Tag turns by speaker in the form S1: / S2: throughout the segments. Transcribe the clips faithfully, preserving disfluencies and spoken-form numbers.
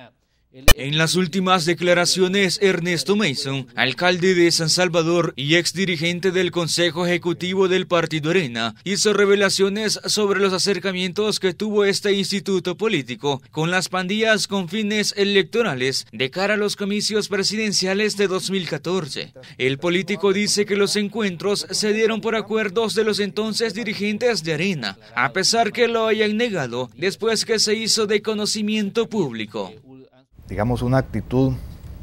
S1: En las últimas declaraciones, Ernesto Mason, alcalde de San Salvador y exdirigente del Consejo Ejecutivo del Partido Arena, hizo revelaciones sobre los acercamientos que tuvo este instituto político con las pandillas con fines electorales de cara a los comicios presidenciales de dos mil catorce. El político dice que los encuentros se dieron por acuerdos de los entonces dirigentes de Arena, a pesar que lo hayan negado después que se hizo de conocimiento público.
S2: Digamos, una actitud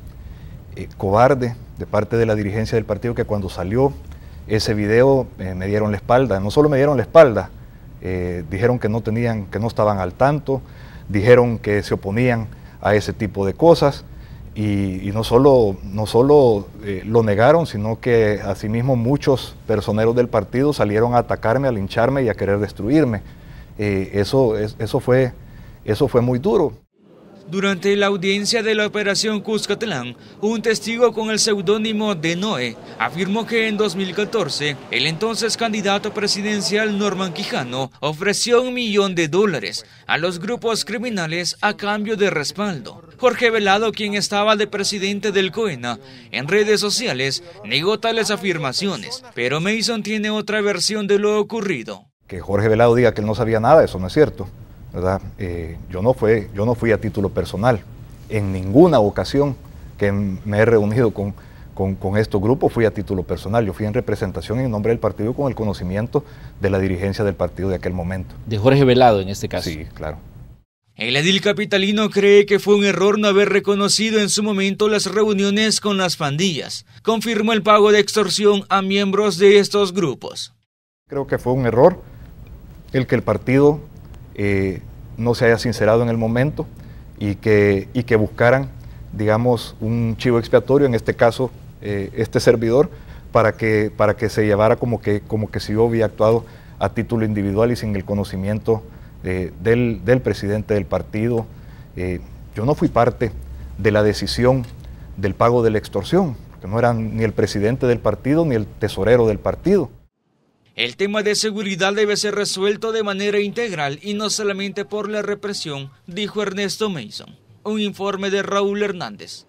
S2: eh, cobarde de parte de la dirigencia del partido, que cuando salió ese video eh, me dieron la espalda. No solo me dieron la espalda, eh, dijeron que no tenían, que no estaban al tanto, dijeron que se oponían a ese tipo de cosas y, y no solo, no solo eh, lo negaron, sino que asimismo muchos personeros del partido salieron a atacarme, a lincharme y a querer destruirme. Eh, eso, es, eso, fue, eso fue muy duro.
S1: Durante la audiencia de la Operación Cuscatlán, un testigo con el seudónimo de Noé afirmó que en dos mil catorce, el entonces candidato presidencial Norman Quijano ofreció un millón de dólares a los grupos criminales a cambio de respaldo. Jorge Velado, quien estaba de presidente del COENA, en redes sociales negó tales afirmaciones, pero Mason tiene otra versión de lo ocurrido.
S2: Que Jorge Velado diga que él no sabía nada, eso no es cierto. ¿Verdad? Eh, yo, no fue, yo no fui a título personal. En ninguna ocasión que me he reunido con, con, con estos grupos fui a título personal. Yo fui en representación en nombre del partido con el conocimiento de la dirigencia del partido de aquel momento.
S3: De Jorge Velado en este caso.
S2: Sí, claro.
S1: El edil capitalino cree que fue un error no haber reconocido en su momento las reuniones con las pandillas. Confirmó el pago de extorsión a miembros de estos grupos.
S2: Creo que fue un error el que el partido Eh, no se haya sincerado en el momento y que, y que buscaran, digamos, un chivo expiatorio, en este caso, eh, este servidor, para que, para que se llevara como que, como que si yo había actuado a título individual y sin el conocimiento eh, del, del presidente del partido. Eh, yo no fui parte de la decisión del pago de la extorsión, porque no eran ni el presidente del partido ni el tesorero del partido.
S1: El tema de seguridad debe ser resuelto de manera integral y no solamente por la represión, dijo Ernesto Mason. Un informe de Raúl Hernández.